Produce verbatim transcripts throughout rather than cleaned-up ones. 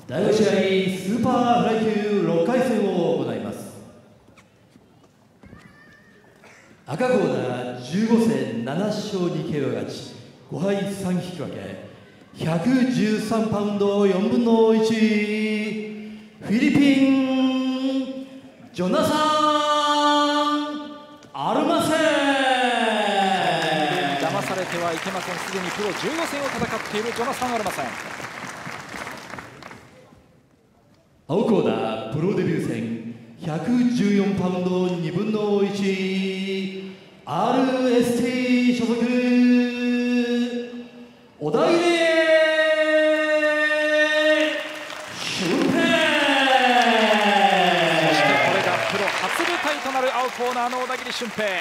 だいご試合スーパーフライ級ろっかい戦を行います。赤コーナーじゅうご戦なな勝にケーオー勝ち、ご敗さん引き分け、ひゃくじゅうさんパウンドよんぶんのいち、フィリピンジョナサン・アルマセン。 騙されてはいけません。すでにプロじゅうご戦を戦っているジョナサン・アルマセン。 青コーナープロデビュー戦ひゃくじゅうよんパウンドにぶんのいち、 アールエスティー 所属小田切俊平。 そしてこれがプロ初舞台となる青コーナーの小田切俊平。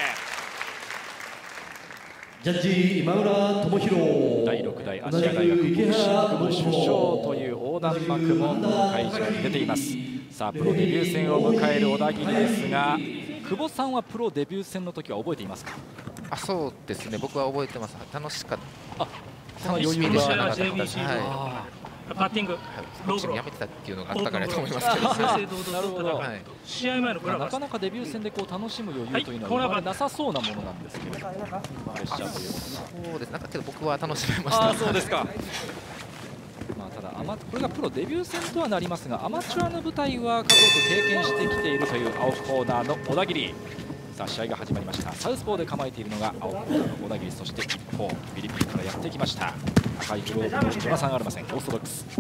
ジャッジ今村智弘。 だいろく代アジア大学ボクシング部主将という横断幕もこの会場に出ています。さあプロデビュー戦を迎える小田切ですが、久保さんはプロデビュー戦の時は覚えていますか？ あ、そうですね、僕は覚えてます。楽しかった。 あ、 楽しみでしかなかったです。 はい。バッティング、 ボクシングやめてたっていうのがあったからと思いますけど。 なるほど。 試合前のなかなかデビュー戦でこう楽しむ余裕というのは、はい、なさそうなものなんですけど。プレッシャーというそうです。なんかけど僕は楽しめました。 あ、そうですか。まあただアマこれがプロデビュー戦とはなりますが、アマチュアの舞台は数多く経験してきているという青コーナーの小田切。さあ試合が始まりました。サウスポーで構えているのが青コーナーの小田切、そして一方フィリピンからやってきました赤いグローブのジョナサン・アルマセン、オーソドックス。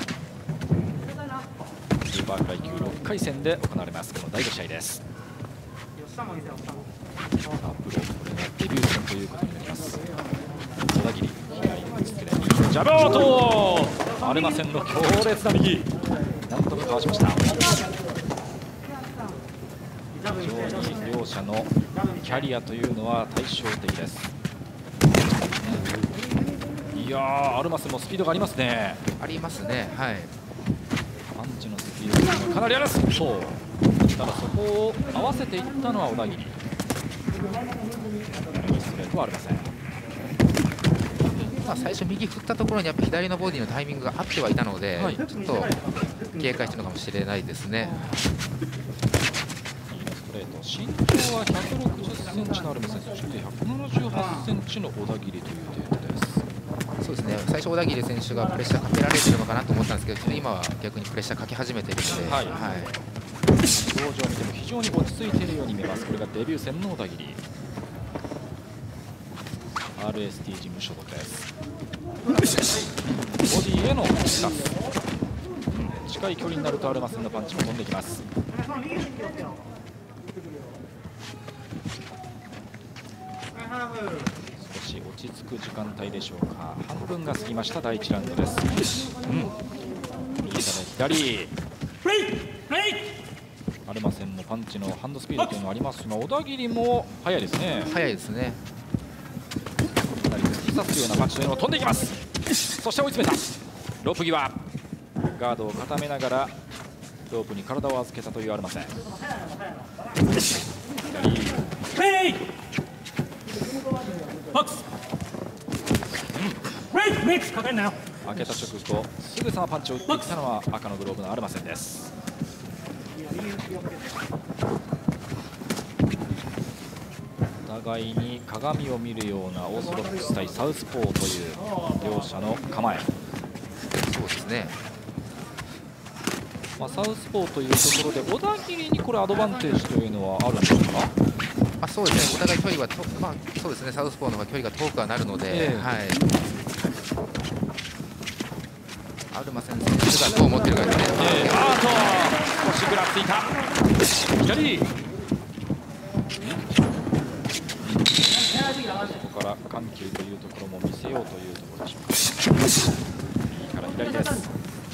スーパーフライ級ろっかい戦で行われますこのだいご試合です。さあプロ、これがデビュー戦ということになります。小田切、左のつけで右のジャブアウト、アルマセンの強烈な右、なんとかかわしました。非常に両者のキャリアというのは対照的です。いやー、アルマセンもスピードがありますね。 ありますね。はい。 パンチのスピードがかなりあります。そう。ただそこを合わせていったのは小田切。ストレートはありません。 まあ最初右振ったところにやっぱ左のボディのタイミングが合ってはいたので、はい、ちょっと警戒してるのかもしれないですね。 身長はひゃくろくじゅっセンチのアルマセン、そしてひゃくななじゅうはちセンチの小田切というデータです。 そうですね、最初小田切選手がプレッシャーかけられてるのかなと思ったんですけど、今は逆にプレッシャーかけ始めているので、はい、はい、 表情を見ても非常に落ち着いているように見えます。これがデビュー戦の小田切、 アールエスティー 事務所属です。ボディへのスタス、うん、近い距離になるとアルマセンのパンチも飛んできます。少し落ち着く時間帯でしょうか。半分が過ぎましただいいちラウンドです。うん、右から左、アルマセンもパンチのハンドスピードというのがありますが、小田切も速いですね。 速いですね。 かなり突き刺すようなパンチというのを飛んでいきます。そして追い詰めたロープ際、ガードを固めながらロープに体を預けたというアルマセン。左ボックス、開けた直後すぐさまパンチを打ってきたのは赤のグローブのアルマセンです。お互いに鏡を見るようなオーソドックス対サウスポーという両者の構え。 そうですね、 まあ、サウスポーというところで小田切にこれアドバンテージというのはあるんですか？ あ、そうですね、お互い距離はと、まあ、そうですね、サウスポーの方が距離が遠くはなるので、えー、はい、アルマセン選手がどう思ってるかですね。 えー、あーと少しぐらついた左、ここから緩急というところも見せようというところでしょうか。右から左です。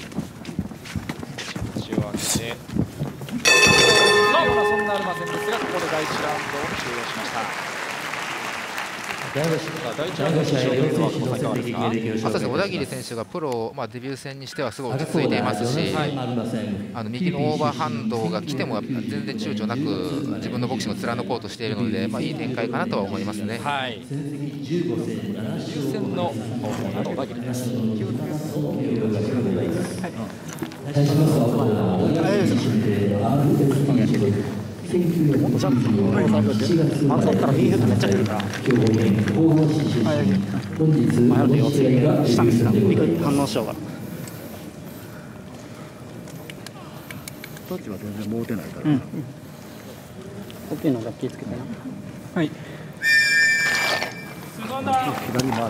口を開けてのようなそんなアルマセンですが、ここでだいいちラウンドを終了しました。だいいちラウンドの試合というのはこのいかがですか？ そうですね、小田切選手がプロ、まあ、デビュー戦にしてはすごい落ち着いていますし、はい、あの右のオーバーハンドが来ても全然躊躇なく自分のボクシングを貫こうとしているので、まあ、いい展開かなとは思いますね。 はい、デビュー戦の小田切です。 タッチは全然持てないから。うん。大きいのが気をつけてな。はい。左回って。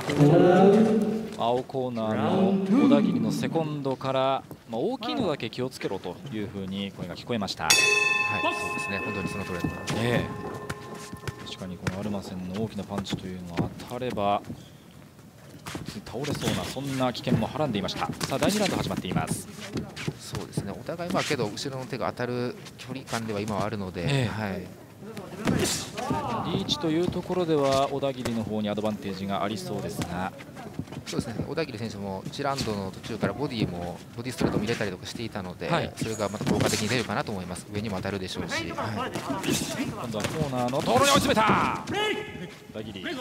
青コーナーの小田切のセコンドから、まあ、大きいのだけ気をつけろというふうに声が聞こえました。はい、 そうですね。本当にその通りだと思います。 ええ、確かにこのアルマセンの大きなパンチというのは当たれば倒れそうなそんな危険もはらんでいました。さあだいにラウンド始まっています。 そうですね。お互いまあけど後ろの手が当たる距離感では今はあるので、ええ、はい。 リーチというところでは小田切の方にアドバンテージがありそうですが、 そうですね。小田切選手もいちラウンドの途中からボディもボディストレートも入れたりとかしていたので、はい、それがまた効果的に出るかなと思います。上にも当たるでしょうし、はい、 今度はコーナーのところに追い詰めた小田切。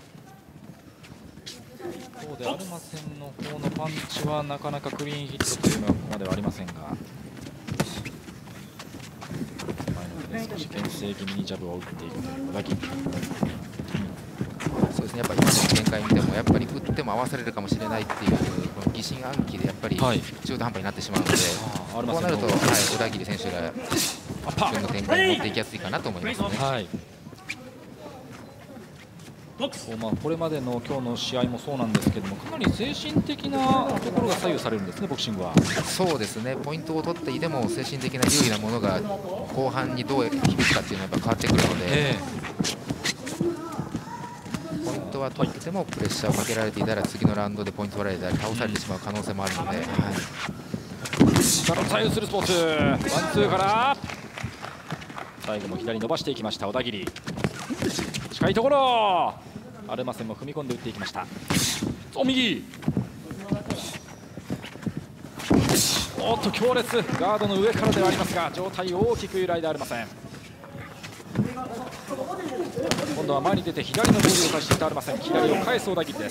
そうでアルマセンの方のパンチはなかなかクリーンヒットというのはここまではありませんが、前の手で少し牽制気味にジャブを打っていくという小田切。 そうですね。やっぱり今の展開見てもやっぱり打っても合わされるかもしれないっていうこの疑心暗鬼でやっぱり中途半端になってしまうので、はい、こうなると、はい、小田切選手が自分の展開に持っていきやすいかなと思いますね。はい、 まあこれまでの今日の試合もそうなんですけども、かなり精神的なところが左右されるんですね、ボクシングは。 そうですね。ポイントを取っていても精神的な有利なものが後半にどう響くかっていうのはやっぱ変わってくるので、えー、ポイントは取ってもプレッシャーをかけられていたら次のラウンドでポイント取られたり倒されてしまう可能性もあるので、はい、 左右するスポーツワンツーから最後も左伸ばしていきました小田切。近いところアルマセンも踏み込んで打っていきました。お右、おっと強烈ガードの上からではありますが状態大きく揺らいでアルマセン。今度は前に出て左のボディを返していたアルマセン、左を返す小田切です。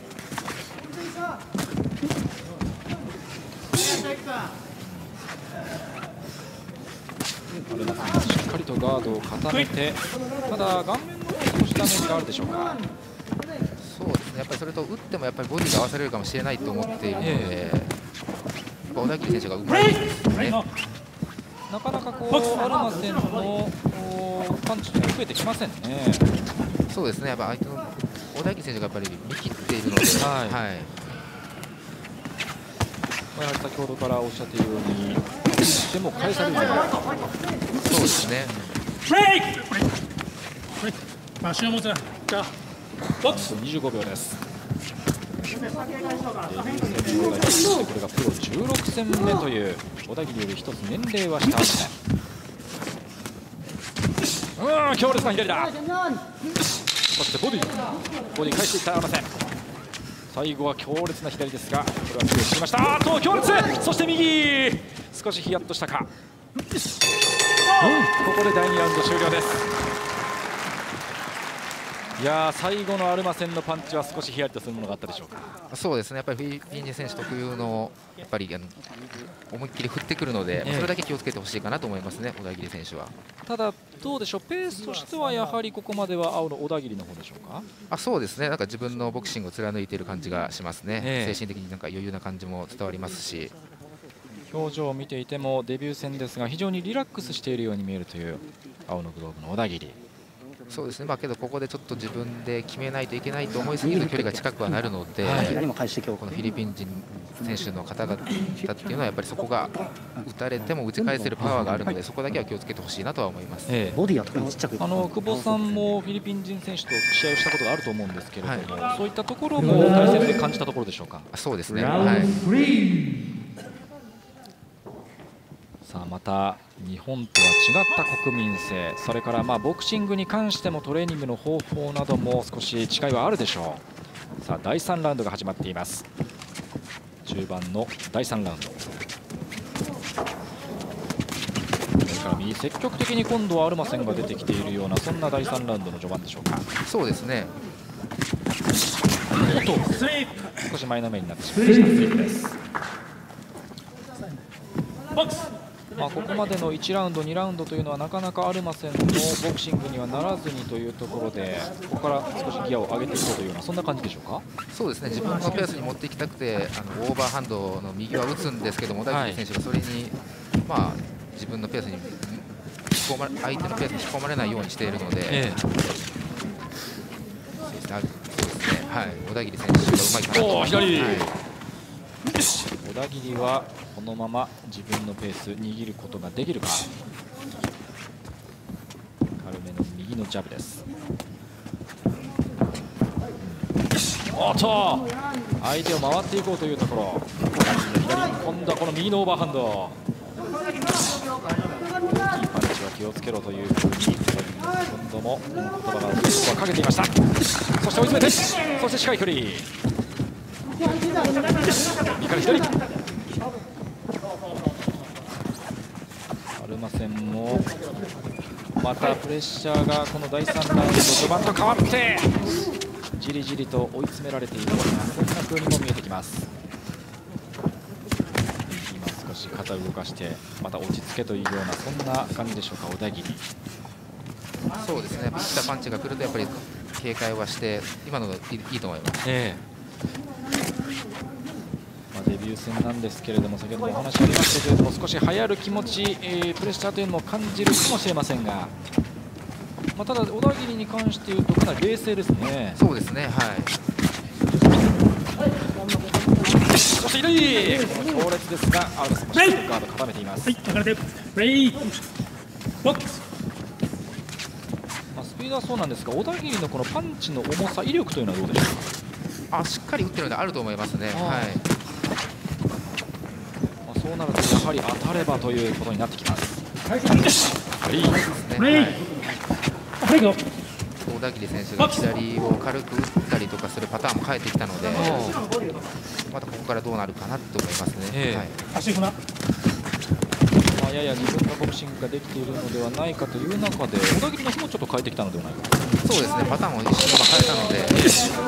アルマセンがしっかりとガードを固めて、ただ顔面の少しダメージがあるでしょうか。 そうですね。やっぱりそれと打ってもやっぱりボディが合わされるかもしれないと思っているので、えー、小田切選手がうまいですね。 なかなかこうアルマセンのパンチが増えてきませんね。 そうですね。やっぱ相手の小田切選手がやっぱり見切っているので、はい、はい、 やはり先ほどからおっしゃっているようにでも返されるじゃない。 そうですね。 足を持つな。じゃあボックスにじゅうごびょうです。デビュー戦の小田切、そしてこれがプロじゅうろくせんめという小田切より一つ年齢は下ですね。うん、強烈な左だ。そしてボディボディ返していったアルマセン。最後は強烈な左ですがこれは強くしました。あーっと強烈、そして右少しヒヤッとしたか、うん、ここでだいにラウンド終了です。いやー最後のアルマセンのパンチは少しヒヤリとするものがあったでしょうか。 そうですね。やっぱりフィリピン人選手特有のやっぱりあの思いっきり振ってくるので、えー、それだけ気をつけてほしいかなと思いますね、小田切選手は。 ただどうでしょう、ペースとしてはやはりここまでは青の小田切の方でしょうか。 あ、そうですね。なんか自分のボクシングを貫いている感じがしますね。えー、精神的になんか余裕な感じも伝わりますし、 表情を見ていてもデビュー戦ですが非常にリラックスしているように見えるという青のグローブの小田切。 そうですね。まあけどここでちょっと自分で決めないといけないと思いすぎると距離が近くはなるので、はい、このフィリピン人選手の方々っていうのはやっぱりそこが打たれても打ち返せるパワーがあるので、そこだけは気をつけてほしいなとは思います。 ええ、ボディは特にちっちゃく、あの久保さんもフィリピン人選手と試合をしたことがあると思うんですけれども、はい、そういったところも対戦で感じたところでしょうか。 そうですね。はい。 さあまた日本とは違った国民性、それからまあボクシングに関してもトレーニングの方法なども少し違いはあるでしょう。さあだいさんラウンドが始まっています。中盤のだいさんラウンド、それから右積極的に今度はアルマセンが出てきているようなそんなだいさんラウンドの序盤でしょうか。 そうですね。 少し前のめりになってしまいました。スリープです。 まあここまでのいちラウンド、にラウンドというのはなかなかアルマセンのボクシングにはならずにというところで、ここから少しギアを上げていこうというようなそんな感じでしょうか。そうですね、 自分のペースに持っていきたくてあのオーバーハンドの右は打つんですけども、小田切選手がそれに、まあ、自分のペースに引き込ま相手のペースに引き込まれないようにしているので、ええ、そうですね、はい、小田切選手がうまいかなと思います。はい、 小田切はこのまま自分のペース握ることができるか。軽めの右のジャブです。おっと相手を回っていこうというところ、左今度はこの右のオーバーハンド、いいパンチは気をつけろというふうに今度も言葉がかけていました。そして追い詰めて、そして近い距離、右から左、アルマセンもまたプレッシャーがこのだいさんラウンド序盤と変わってじりじりと追い詰められているようなそんな風にも見えてきます。今少し肩を動かしてまた落ち着けというようなそんな感じでしょうか。小田切、 そうですね、ピッタパンチが来るとやっぱり警戒はして今のがいい、いいと思います。ええ、 デビュー戦なんですけれども、先ほどもお話ありましたけれども、少し流行る気持ち、えー、プレッシャーというのも感じるかもしれませんが、まあ、ただ小田切に関していうとかなり冷静ですね。 そうですね、はい。 そして左、強烈ですがアウト、少しガード固めています。はい、流れてレイボックス。まあ、スピードはそうなんですが、小田切のこのパンチの重さ、威力というのはどうでしょうか。 あ、しっかり打ってるのであると思いますね。はい。 そうなるとやはり当たればということになってきます。はい、いいですね。 はい、小田切選手が左を軽く打ったりとかするパターンも変えてきたので、またここからどうなるかなと思いますね。えーはい、足まあやや自分のボクシングができているのではないかという中で、小田切の方もちょっと変えてきたのではないか。 そうですね、パターンを一瞬変えたので。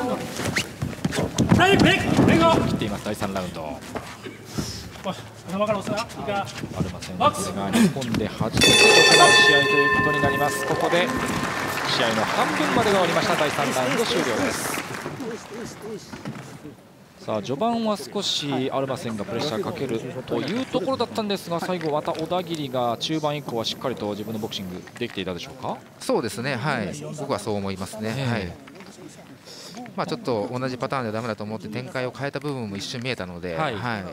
切っています。だいさんラウンド。アルマセンですが日本で初めて行う試合ということになります。ここで試合の半分までが終わりました。だいさんラウンド終了です。さあ序盤は少しアルマセンがプレッシャーかけるというところだったんですが、最後また小田切が中盤以降はしっかりと自分のボクシングできていたでしょうか。 そうですね、はい、僕はそう思いますね。はい、まあちょっと同じパターンではだめだと思って展開を変えた部分も一瞬見えたので、はい、はい、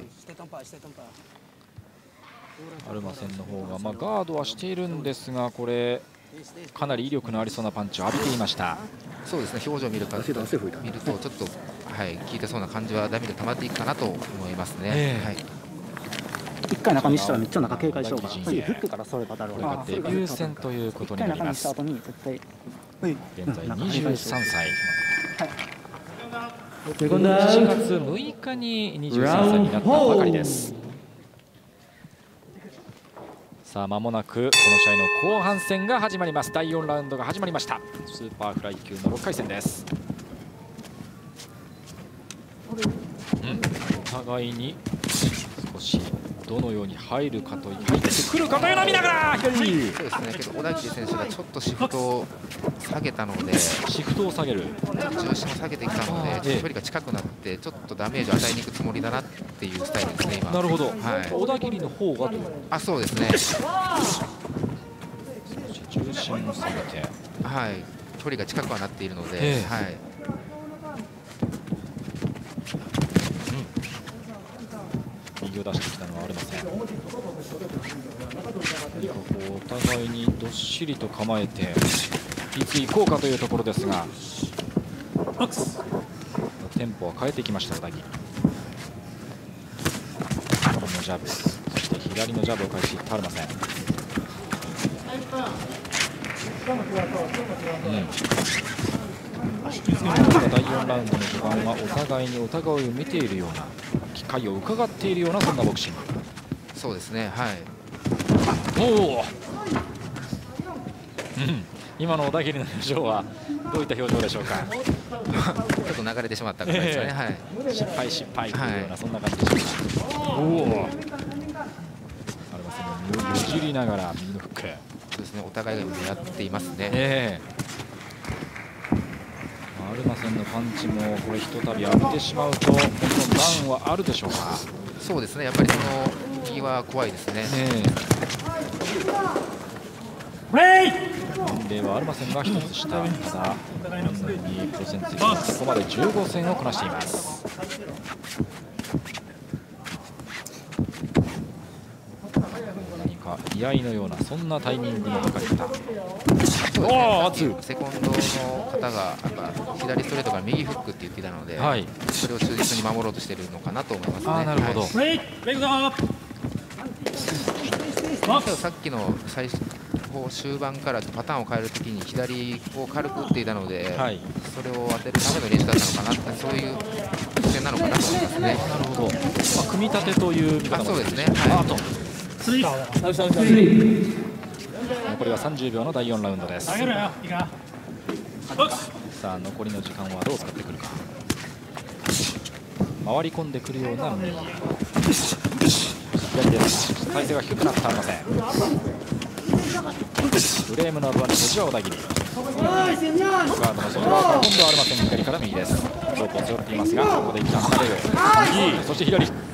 アルマセンの方がまあガードはしているんですが、これかなり威力のありそうなパンチを浴びていました。 そうですね、表情を見るか見るとちょっと、はい、効いてそうな感じはダメで溜まっていくかなと思いますね。えーはい、 一回中にしたらめっちゃ中警戒しようか。次フックからそれパターン。 これがデビュー戦ということになります。現在にじゅうさんさい。しちがつむいかににじゅうさんさいになったばかりです。さあ間もなくこの試合の後半戦が始まります。だいよんラウンドが始まりました。スーパーフライ級のろっかい戦です。うん、お互いに少しどのように入るかと入ってくるかというのを見ながら左に、 そうですね、けど小田切選手がちょっとシフトを下げたので、 シフトを下げる重心を下げてきたので、ちょっと距離が近くなってちょっとダメージを与えにいくつもりだなっていうスタイルですね今。 なるほど、はい、小田切の方があ、そうですね、 重心を下げて、 はい、距離が近くはなっているので、えー、はい、 右を出してきたのはありません。何かこうお互いにどっしりと構えていつ行こうかというところですが、テンポは変えてきました小田切。右のジャブ、そして左のジャブを返していったありません。うん、だいよんラウンドの序盤はお互いにお互いを見ているような、機会を伺っているようなそんなボクシング。 そうですね、はい。 おお、うん、今の小田切の表情はどういった表情でしょうか。 ちょっと流れてしまった感じですね。はい、 失敗失敗というような、はい、そんな感じでしょうか。おお、 よじりながら右のフック。 そうですね、お互いが狙っていますね。 えー、アルマセンのパンチもこれひとたび浴びてしまうとこのダウンはあるでしょうか。 そうですね、やっぱりその右は怖いですね。 年齢はアルマセンがひとつ下。ただにプロ戦ついてここまでじゅうご戦をこなしています。何か居合のようなそんなタイミングの測り方。 おお、セコンドの方がやっぱ左ストレートから右フックって言っていたので、はい、それを忠実に守ろうとしているのかなと思いますね。 あ、なるほど。 はい、さっきの最初終盤からパターンを変えるときに左を軽く打っていたので、はい、それを当てるための練習だったのかな、そういう作戦なのかなと思いますね。なるほど、まあ、組み立てという見方もそうですね。はい、 残りはさんじゅうびょうのだいよんラウンドです。さあ残りの時間はどう使ってくるか。回り込んでくるような右左です。体勢が低くなってありません。フレームのアドバンテージは小田切。ガードの外側から今度はありません。左から右です。ロープを背負っていますがここで一旦離れる。右そして左強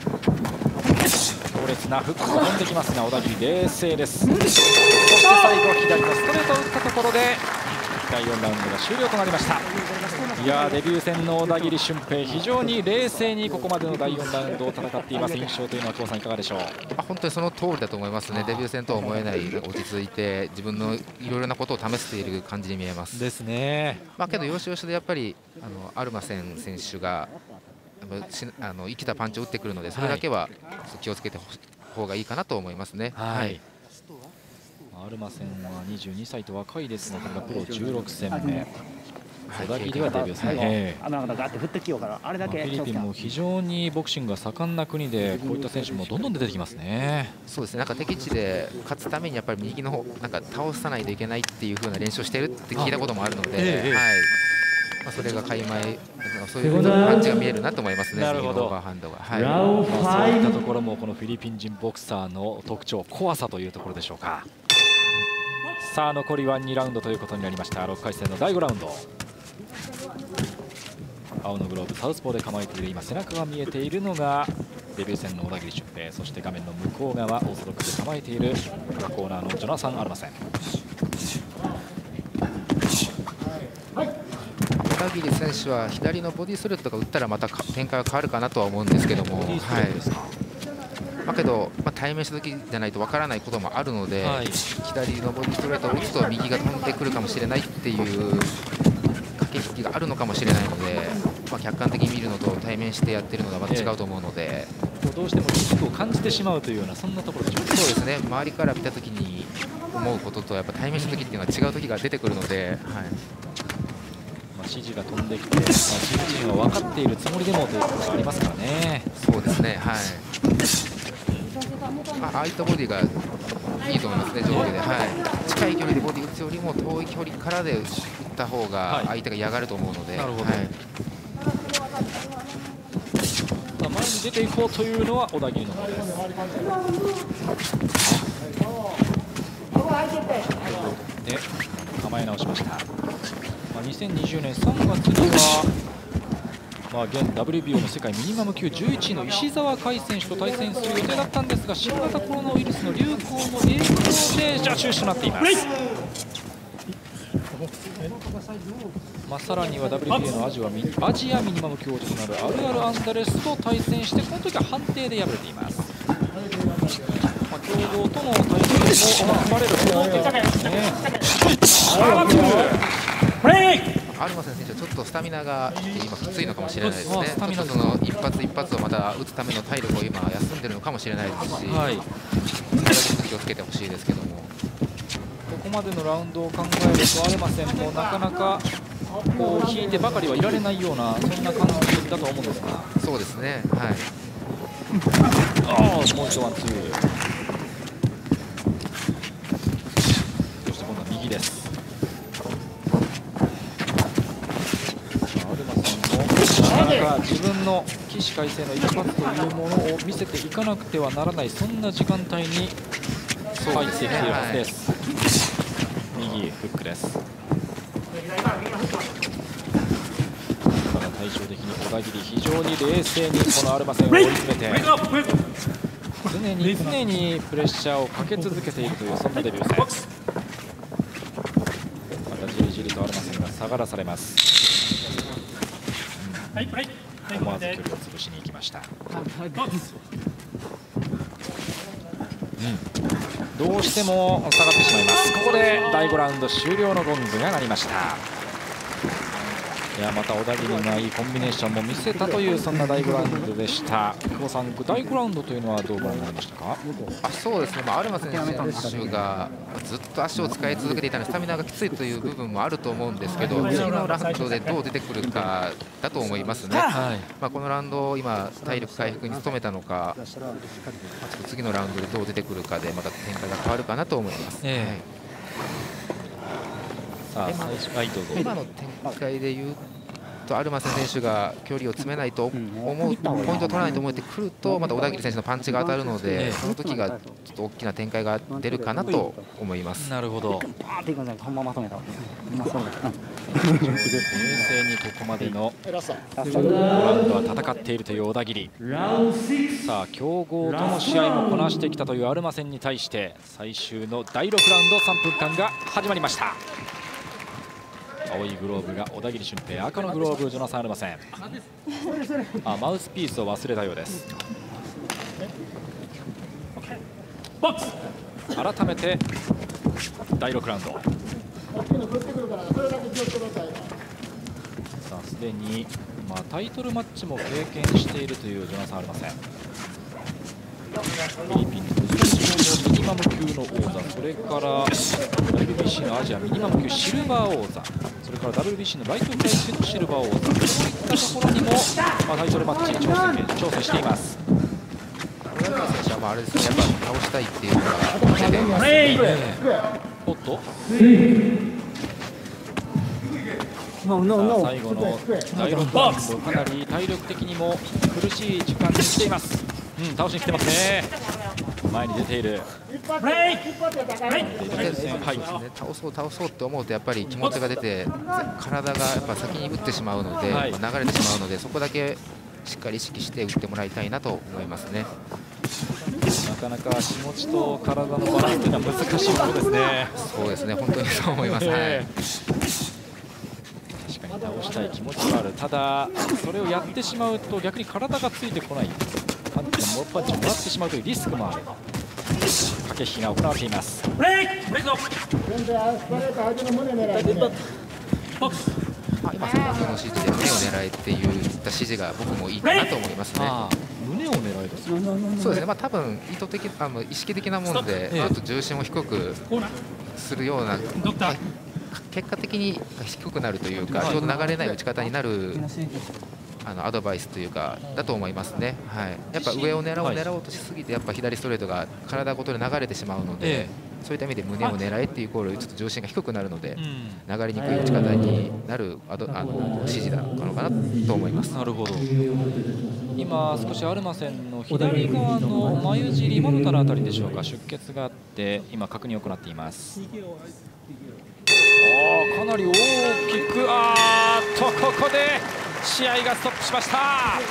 烈なフックが飛んできますが小田切冷静です。そして最後は左のストレートを打ったところでだいよんラウンドが終了となりました。いやデビュー戦の小田切俊平、非常に冷静にここまでのだいよんラウンドを戦っています。印象というのは久保さんいかがでしょう。 あ、本当にその通りだと思いますね。デビュー戦とは思えない落ち着いて自分のいろいろなことを試している感じに見えます。 ですね。 まあけど要所要所でやっぱりあのアルマセン選手があの生きたパンチを打ってくるので、それだけは気をつけて方がいいかなと思いますね。はい、はい、 アルマセンはにじゅうにさいと若いですが、これがプロじゅうろく戦目。小田切はデビュー戦。フィリピンも非常にボクシングが盛んな国で、こういった選手もどんどん出てきますね。 そうですね。なんか敵地で勝つためにやっぱり右の方なんか倒さないといけないっていう風な練習をしているって聞いたこともあるので、ええ、はい。まあそれが垣間そういうパンチが見えるなと思いますね。 なるほど。 オーバーハンドが。はい。 まあそういったところもこのフィリピン人ボクサーの特徴、怖さというところでしょうか。さあ残りはにラウンドということになりました。ろっかい戦のだいごラウンド。青のグローブサウスポーで構えている今背中が見えているのがデビュー戦の小田切俊平、そして画面の向こう側オーソドックスで構えているコーナーのジョナサン・アルマセン。 小田切選手は左のボディストレートとか打ったらまた展開は変わるかなとは思うんですけども、はいまあ、けど、まあ、対面した時じゃないとわからないこともあるので、はい、左のボディストレートを打つと右が飛んでくるかもしれないっていう駆け引きがあるのかもしれないので、まあ、客観的に見るのと対面してやってるのがまた違うと思うので、 えー、どうしてもリスクを感じてしまうというようなそんなところでしょうか。 そうですね。周りから見た時に思うこととやっぱ対面した時っていうのは違う時が出てくるので、はい、 まあ指示が飛んできて、まあ、チームチームは分かっているつもりでもというところがありますからね。 そうですね。はい。まあ、ああいったボディがいいと思いますね。上下で、はい、近い距離でボディ打つよりも遠い距離からで打った方が相手が嫌がると思うので、はい、なるほど。はい、 前に出ていこうというのは小田切の方です。で構え直しました。まあ、にせんにじゅうねんさんがつには、まあ、現 ダブリュービーオー の世界ミニマム級じゅういちいの石澤海選手と対戦する予定だったんですが、新型コロナウイルスの流行の影響でじゃあ中止となっています。まあ、さらには ダブリュービーオー のアジアミアジアミニマム級王者となるアルアル・アンダレスと対戦して、この時は判定で敗れています。まあ、強豪との対戦も含まれる可能性がありますね。 アルマセン選手はちょっとスタミナが今きついのかもしれないですね。ちょっとその一発一発をまた打つための体力を今休んでるのかもしれないですし、はい、それだけ気をつけてほしいですけども、ここまでのラウンドを考えるとアルマセンもなかなかこう引いてばかりはいられないようなそんな感じだと思うんですが。 そうですね。はい。 ああ、もう一度ワンツー。そして今度は右です。アルマセンもなかなか自分の起死回生の一発というものを見せていかなくてはならない、そんな時間帯に入ってきているはずです。右フックです。対照的に小田切、非常に冷静にこのアルマセンを追い詰めて、常に常にプレッシャーをかけ続けているという、そんなデビュー戦。またじりじりとアルマセンが下がらされます。思わず距離を潰しに行きました。うん、どうしても下がってしまいます。ここでだいごラウンド終了のゴングが鳴りました。いや、また小田切がいいコンビネーションも見せたという、そんなだいごラウンドでした。久保さん、だいごラウンドというのはどうご覧になりましたか？ あそうですね、まあ、アルマ選手がずっと足を使い続けていたのでスタミナがきついという部分もあると思うんですけど、次のラウンドでどう出てくるかだと思いますね。はい、まあ、このラウンド今体力回復に努めたのか、ちょっと次のラウンドでどう出てくるかでまた展開が変わるかなと思います。えーはい、さあ最初、はい、どうぞ。今の展開でいうとアルマセン選手が距離を詰めないと思う、ポイントを取らないと思ってくると、また小田切選手のパンチが当たるので、その時がちょっと大きな展開が出るかなと思います。 なるほど。冷静にここまでのラウンドは戦っているという小田切。さあ強豪との試合もこなしてきたというアルマセンに対して、最終のだいろくラウンドさんぷんかんが始まりました。青いグローブが小田切俊平、赤のグローブジョナサン・アルマセン。あ、マウスピースを忘れたようです。改めてだいろくラウンド。さあすでに、まあ、タイトルマッチも経験しているというジョナサン・アルマセン。フィリピンのミニマム級の王座、それから ダブリュービーシー のアジアミニマム級シルバー王座、それから ダブリュービーシー のライト階級のシルバー王座、そういったところにも、まあ、タイトルマッチに挑戦挑戦しています。 小田切選手はまああれですね、やっぱ倒したいっていうのが出ていますね。 おっと、最後のだいろくラウンド、かなり体力的にも苦しい時間に来ています。うん、倒しに来てますね。前に出ている。 はい、倒そう倒そうって思うとやっぱり気持ちが出て体がやっぱ先に打ってしまうので、はい、流れてしまうので、そこだけしっかり意識して打ってもらいたいなと思いますね。 なかなか気持ちと体のバランスというのは難しいものですね。 そうですね、本当にそう思います。はい、 確かに倒したい気持ちはある。ただそれをやってしまうと逆に体がついてこない、パンチのパンチをもらってしまうというリスクもある。駆け引きが行われています。 今先ほどの指示で胸を狙えっていった指示が僕もいいかなと思いますね。 胸を狙える。 そうですね。まあ多分意図的、あの意識的なもので、ちょっと重心を低くするような、結果的に低くなるというか、ちょうど流れない打ち方になる。あのアドバイスというかだと思いますね。はい、やっぱ上を狙おう狙おうとしすぎてやっぱ左ストレートが体ごとで流れてしまうので、ええ、そういった意味で胸を狙えっていうイコールちょっと重心が低くなるので、うん、流れにくい打ち方になるあどあの指示なのかなと思います。 なるほど。今少しアルマセンの左側の眉尻まぶたのあたりでしょうか、出血があって今確認を行っています。おかなり大きく、あーっとここで試合がストップしました。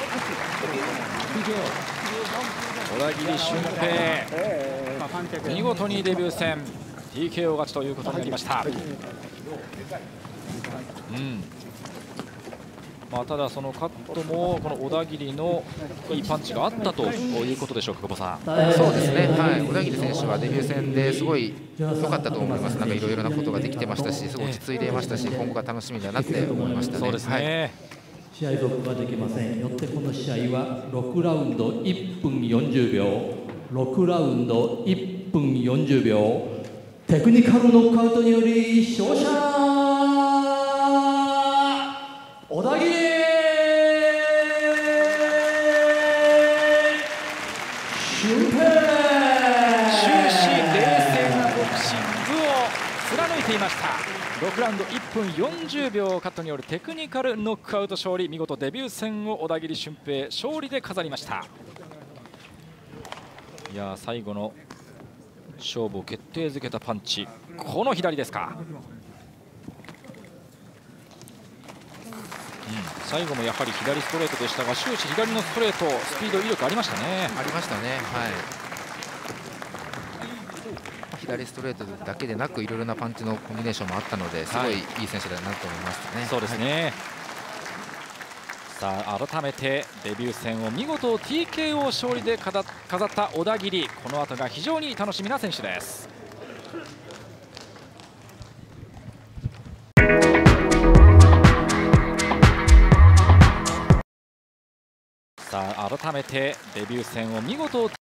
小田切俊平、見事にデビュー戦 ティーケーオー 勝ちということになりました。うん、まあ、ただそのカットもこの小田切のいいパンチがあったということでしょうか、久保さん。 そうですね、はい、小田切選手はデビュー戦ですごい良かったと思います。なんかいろいろなことができてましたし、すごい落ち着いていましたし、今後が楽しみだなって思いましたね。 そうですね、はい、 試合続行ができません。よってこの試合はろくラウンドいっぷんよんじゅうびょう、ろくラウンドいっぷんよんじゅうびょう、テクニカルノックアウトにより勝者小田切俊平。 終始冷静なボクシングを貫いていました。ろくラウンドいっぷんよんじゅうびょうカットによるテクニカルノックアウト勝利、見事デビュー戦を小田切俊平勝利で飾りました。いや最後の勝負を決定づけたパンチ、この左ですか。うん、最後もやはり左ストレートでしたが、終始左のストレート、スピード、威力ありましたね。 ありましたね。はい。左ストレートだけでなくいろいろなパンチのコンビネーションもあったので、すごいいい選手だなと思いましたね。 そうですね。はい、さあ改めてデビュー戦を見事 ティーケーオー 勝利で飾った小田切、この後が非常に楽しみな選手です。さあ改めてデビュー戦を見事